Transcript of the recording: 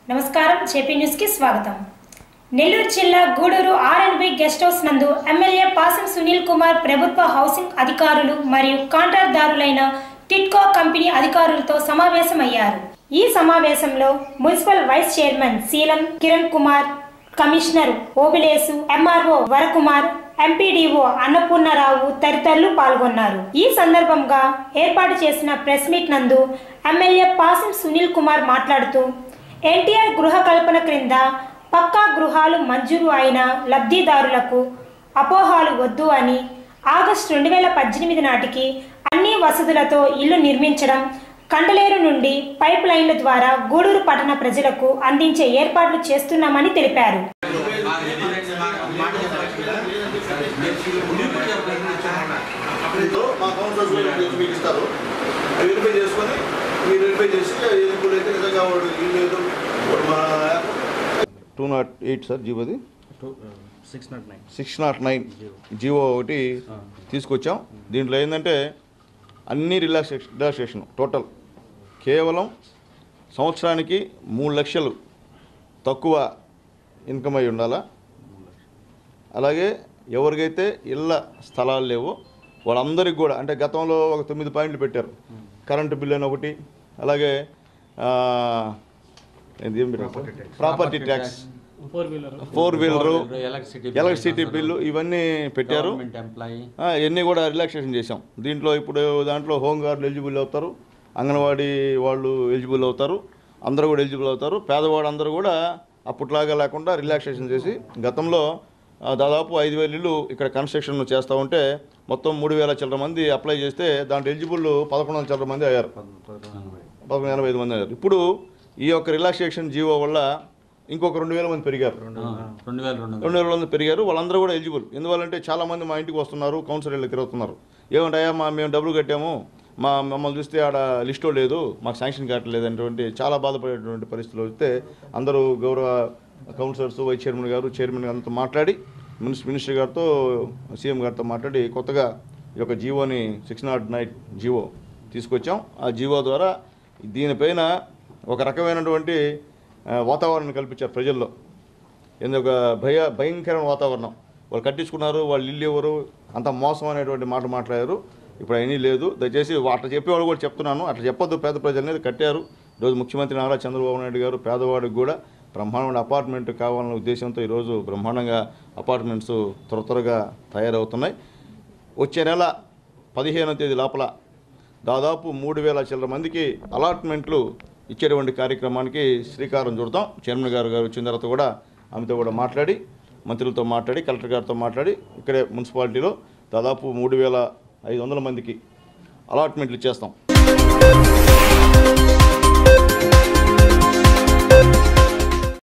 నమస్కారం JP news కి స్వాగతం. నెల్లూరు జిల్లా గూడూరు ఆర్&బి గెస్ట్ హౌస్ నందు ఎమ్మెల్యే పాసం సునీల్ కుమార్ ప్రభుత్వ హౌసింగ్ అధికారులు మరియు కాంట్రాక్టుదారులైన టిట్కో కంపెనీ అధికారులతో సమావేశమయ్యారు. ఈ సమావేశంలో municipal vice chairman Sheelam Kiran Kumar, commissioner Obilesu, MRO Varakumar, MPDO Annapurnarao తదితరులు పాల్గొన్నారు. ఈ సందర్భంగా ఏర్పాటు చేసిన ప్రెస్ మీట్ నందు ఎమ్మెల్యే పాసం సునీల్ కుమార్ మాట్లాడుతూ ఎన్టీఆర్ గృహ కల్పన క్రింద పక్కా గృహాలు మంజూరు అయిన లబ్ధిదారులకు అపోహాలు వద్దు అని ఆగస్టు 2018 నాటికి అన్ని వసతులతో ఇల్లు నిర్మించడం, కండలేరు నుండి పైప్ లైన్ల ద్వారా గూడూరు పట్టణ ప్రజలకు అందించే ఏర్పాట్లు చేస్తున్నామని తెలిపారు. సార్ జీవోది 609 జీవో ఒకటి తీసుకొచ్చాం. దీంట్లో ఏంటంటే అన్ని రిలాక్సేషన్ టోటల్ కేవలం సంవత్సరానికి 3 లక్షలు తక్కువ ఇన్కమ్ అయి ఉండాలా. అలాగే ఎవరికైతే ఇళ్ళ స్థలాలు లేవో వాళ్ళందరికీ కూడా, అంటే గతంలో ఒక 9 పాయింట్లు పెట్టారు. కరెంటు బిల్లు అని ఒకటి, అలాగే property tax, four wheeler, electricity bill ఇవన్నీ పెట్టారు. ఇవన్నీ కూడా రిలాక్సేషన్ చేశాం. దీంట్లో ఇప్పుడు దాంట్లో హోంగార్డులు ఎలిజిబుల్ అవుతారు, అంగన్వాడీ వాళ్ళు ఎలిజిబుల్ అవుతారు, అందరూ కూడా ఎలిజిబుల్ అవుతారు. పేదవాడు అందరూ కూడా అప్పట్లాగా లేకుండా రిలాక్సేషన్ చేసి, గతంలో దాదాపు 5,000 ఇళ్ళు ఇక్కడ కన్స్ట్రక్షన్ చేస్తూ ఉంటే మొత్తం 3,000 చిల్లర మంది అప్లై చేస్తే దాంట్లో ఎలిజిబుల్ 1,100 చిల్లర మంది అయ్యారు, 1,185 మంది అయ్యారు. ఇప్పుడు ఈ యొక్క రిలాక్సేషన్ జీవో వల్ల ఇంకొక 2,000 మంది పెరిగారు, 2,000 మంది పెరిగారు. వాళ్ళందరూ కూడా ఎలిజిబుల్. ఎందువల్లంటే చాలామంది మా ఇంటికి వస్తున్నారు, కౌన్సిలర్లు తిరుగుతున్నారు. ఏమంటాయా మేము డబ్బులు కట్టాము, మమ్మల్ని చూస్తే ఆడ లిస్టో లేదు, మాకు శాంక్షన్ కట్టలేదు అనేటువంటి చాలా బాధపడేటువంటి పరిస్థితులు వస్తే అందరూ గౌరవ కౌన్సిలర్స్, వైస్ చైర్మన్ గారు, చైర్మన్ గారితో మాట్లాడి, మినిస్టర్ గారితో, సీఎం గారితో మాట్లాడి కొత్తగా ఈ యొక్క జీవోని 609 జీవో తీసుకొచ్చాం. ఆ జీవో ద్వారా దీనిపైన ఒక రకమైనటువంటి వాతావరణం కల్పించారు ప్రజల్లో. ఎందుకు భయంకరమైన వాతావరణం. వాళ్ళు కట్టించుకున్నారు, వాళ్ళు ఇల్లు ఎవరు, అంత మోసం అనేటువంటి మాట మాట్లాడారు. ఇప్పుడు అయినా లేదు. దయచేసి అట్లా చెప్పేవాళ్ళు కూడా చెప్తున్నాను, అట్లా చెప్పొద్దు. పేద ప్రజలనేది కట్టారు. ఈరోజు ముఖ్యమంత్రి నారా చంద్రబాబు నాయుడు గారు పేదవాడికి కూడా బ్రహ్మాండమైన అపార్ట్మెంట్ కావాలన్న ఉద్దేశంతో ఈరోజు బ్రహ్మాండంగా అపార్ట్మెంట్స్ త్వరగా తయారవుతున్నాయి. వచ్చే నెల 15వ తేదీ లోపల దాదాపు 3,000 చిల్లర మందికి అలాట్మెంట్లు ఇచ్చేటువంటి కార్యక్రమానికి శ్రీకారం చుడతాం. చైర్మన్ గారు వచ్చిన తర్వాత కూడా ఆమెతో కూడా మాట్లాడి, మంత్రులతో మాట్లాడి, కలెక్టర్ గారితో మాట్లాడి ఇక్కడే మున్సిపాలిటీలో దాదాపు 3,500 మందికి అలాట్మెంట్లు ఇచ్చేస్తాం.